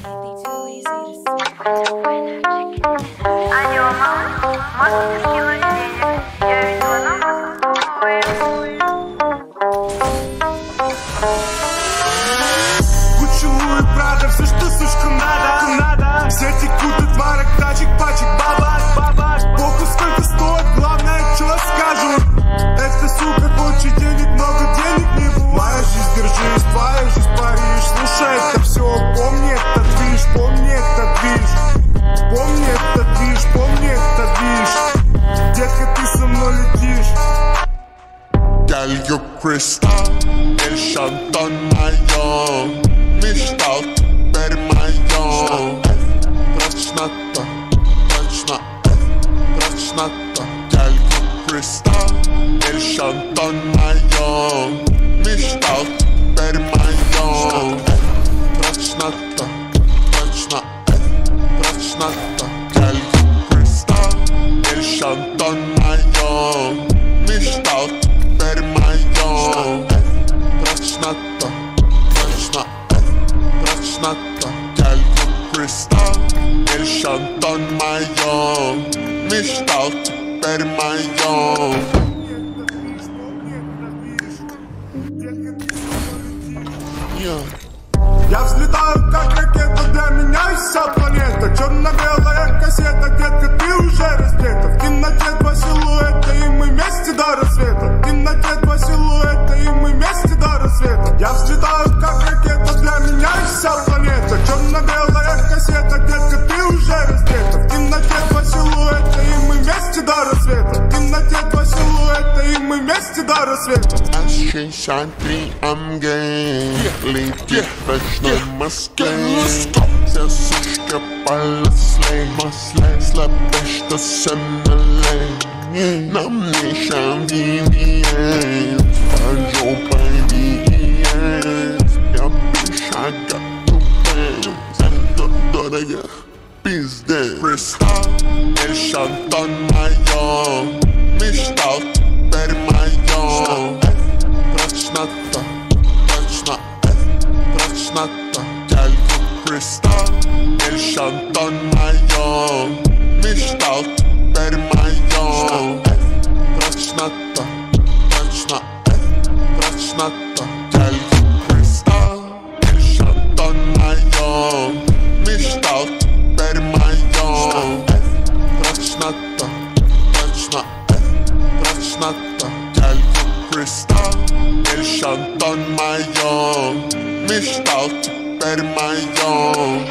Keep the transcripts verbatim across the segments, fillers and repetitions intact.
Алло, мама, можете скинуть денег? Я видела номер со Гуччи, Луи, Прада, все, что сучка надо. Все текут от марок, тачек, пачек, бабаш. Похуй, сколько стоит, главное, что скажут. Эта сука хочет денег, много денег не бывает. Моя жизнь, держись, твоя жизнь, Париж. Слушай, это все, помни этот движ, помни этот движ. Помни этот движ, помни этот движ. Детка, ты со мной летишь. Gel gök kristal, el şantan mayon. Mishtal, per mayon. Praçnatta, praçna, praçnatta. Gel gök kristal, el şantan mayon. Mishtal, per mayon. Praçnatta, praçna, praçnatta. Gel gök kristal, el şantan mayon. Mishtal, per majon. Praçnatta, praçna, praçnatta. Gel gök kristal, el şantan majon. Mishtal, per majon. Я взлетаю как ракета, для меня вся планета. Черно-белая кассета, детка, ты уже раздета. В темноте два силуэта, и мы вместе до рассвета. В темноте два силуэта, и мы вместе до рассвета. Я взлетаю как ракета, для меня вся планета. Черно-белая кассета, детка, ты уже раздета. В темноте два силуэта, и мы вместе до рассвета. В темноте два силуэта, и мы вместе до рассвета. эс шестьдесят три эм джи летит в ночной Москве. Вся сучка полослей, слабо что сомнолей. Нам не шамбивиет, по жопой виет. Я без шага тупым, зато дорого пиздец. Кристалл, el şantan mayon. Mishtal, per mayon. Praçnatta, praçna, praçnatta. Gel gök kristal, el şantan mayon. Mishtal, per mayon. Praçnatta, praçna, praçnatta. Gel gök kristal, el şantan mayon. Mishtal, per mayon. Praçnatta, praçna, praçnatta. Gel gök kristal, el şantan mayon. Mishtal, per mayon.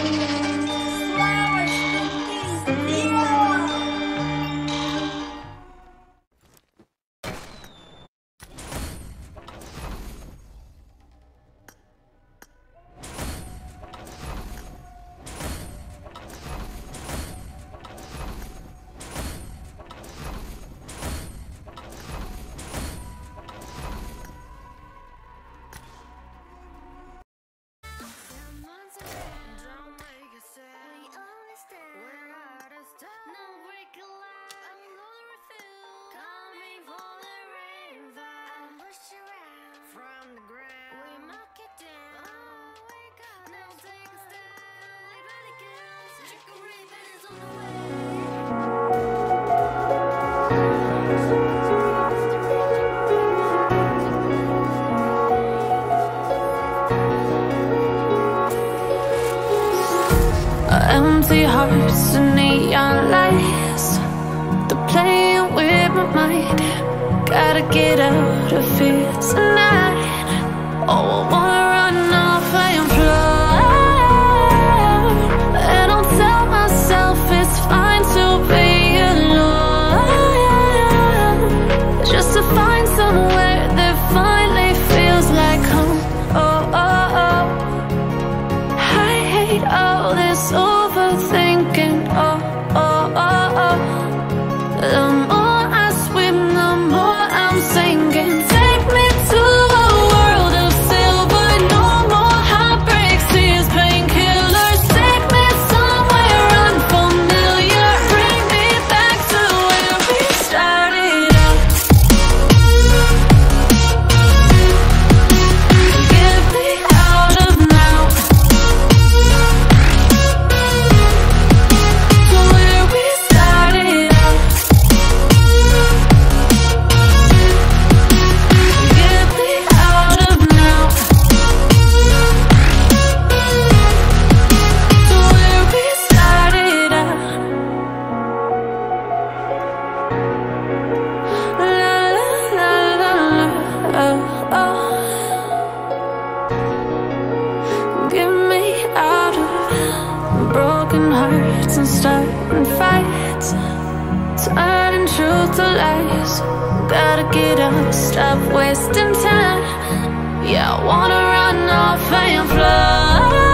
Empty hearts and neon lights, they're playing with my mind. Gotta get out of here tonight. Oh, I wanna run off and fly. And I'll tell myself it's fine to be alone, just to find somewhere that finally feels like home. Oh, oh, oh. I hate all this overthinking. Oh, oh, oh, oh. The more I swim, the more I'm sinking. Take me to a world of silver. No more heartbreaks, tears, painkillers. Take me somewhere unfamiliar. Bring me back to where we started out. Get me out of now. starting fights, turning truth to lies. Gotta get up, stop wasting time. Yeah, I wanna run off and fly.